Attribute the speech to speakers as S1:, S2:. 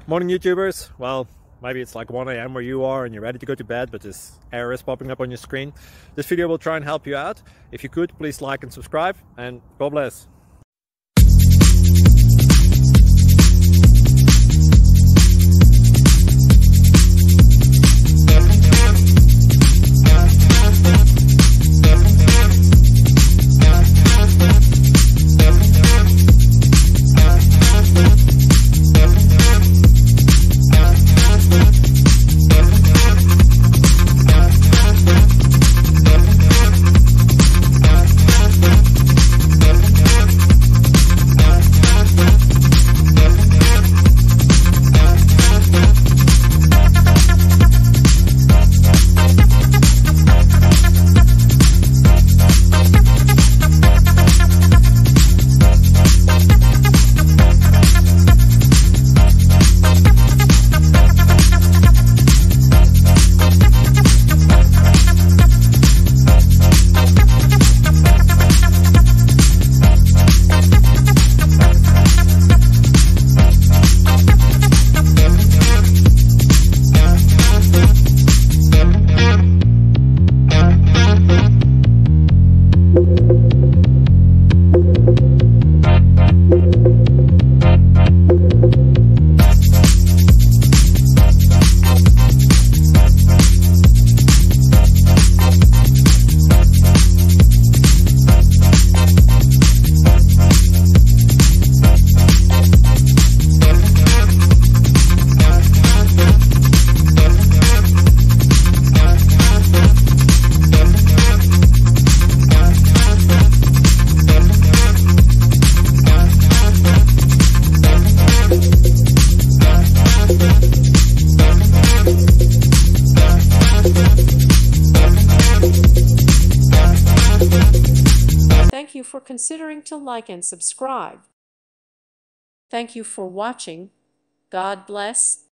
S1: Morning YouTubers. Well, maybe it's like 1 a.m. where you are and you're ready to go to bed, but this error is popping up on your screen. This video will try and help you out. If you could, please like and subscribe, and God bless.
S2: Thank you for considering to like and subscribe. Thank you for watching. God bless.